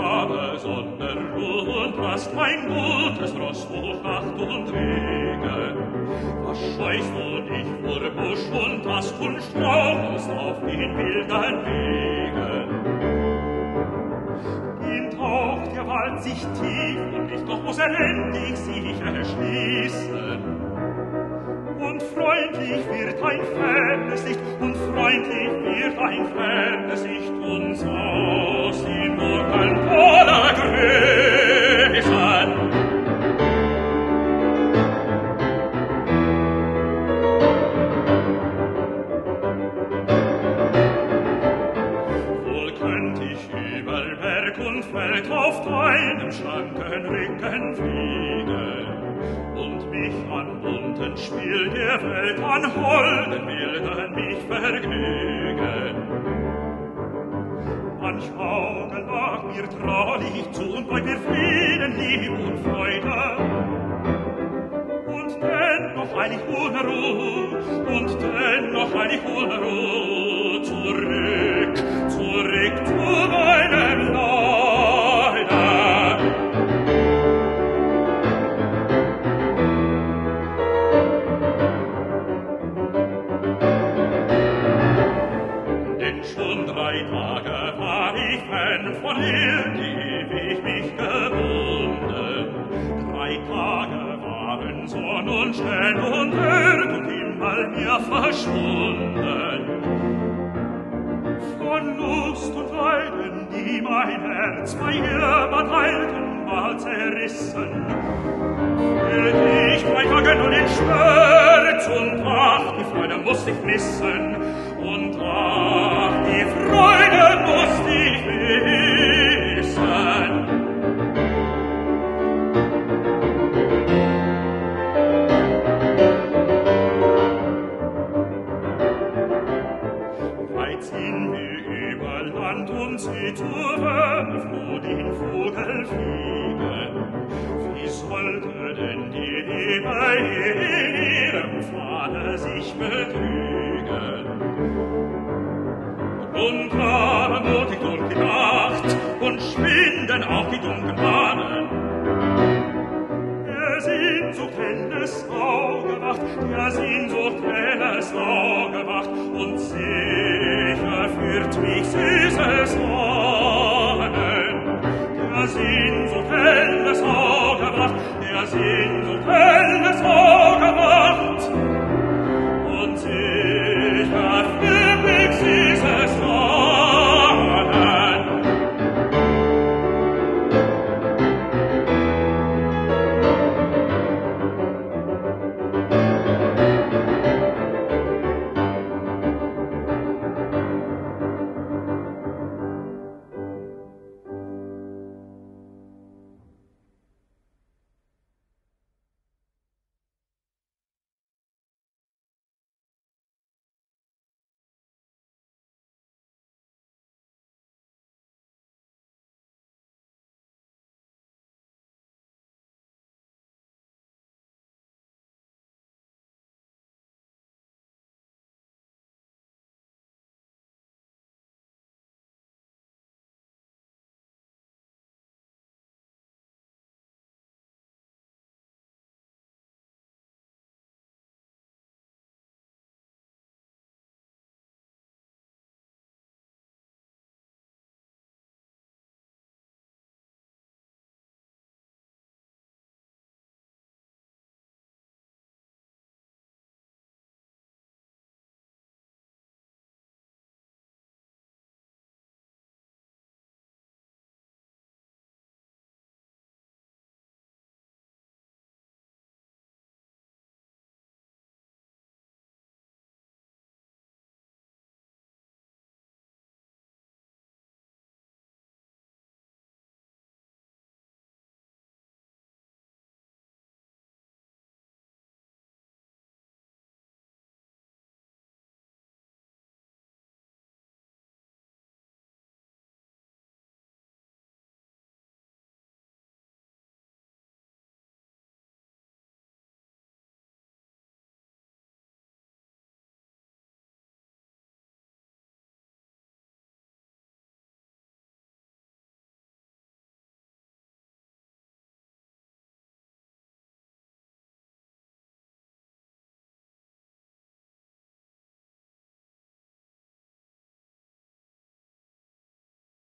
habe Sonnenruhe und hast mein gutes Ross hoch Nacht und Regen. Was scheust du dich vor Busch und hast und strauchelst auf den wilden Wegen? Ihm taucht der Wald sich tief und nicht doch muss elendig sich erschließen. Und freundlich wird ein fernes Licht, und freundlich wird ein fernes Licht, und aus ihm nur ein voller Größen. Wohl könnt ich über Berg und Feld auf deinem schlanken Rücken fliegen, und mich an bunten Spiel der Welt an holden Bildern mich vergnügen. Manch Auge lag mir traulich zu und bei mir Frieden, Lieb und Freude. Und dennoch eilig Unruhe, und dennoch eilig Unruhe, zurück, zurück zu meinem Leide. Schon 3 Tage war ich fern von ihr, die ich mich gebunden. 3 Tage waren Sonn und Stern und Erd und Himmel mir verschwunden. Von Lust und Leiden, die mein Herz bei ihr beteilten, war zerrissen. Fühlt ich bei Tagen und in Schmerz und ach, die Freude musst ich missen. Und ach, die Freude musst ich missen. Weit ziehen wir über Land und See zur Welt, wo den Vogel fliegen. Wie sollte denn die Liebe in ihrem Pfade sich betrügen? Und mutig durch die Nacht und schwinden auch die dunklen Bahnen. Der Sehnsucht helles Auge wacht, der Sehnsucht helles Auge wacht, und sicher führt mich süßes Ahnen. Der Sehnsucht helles Auge wacht, der Sehnsucht helles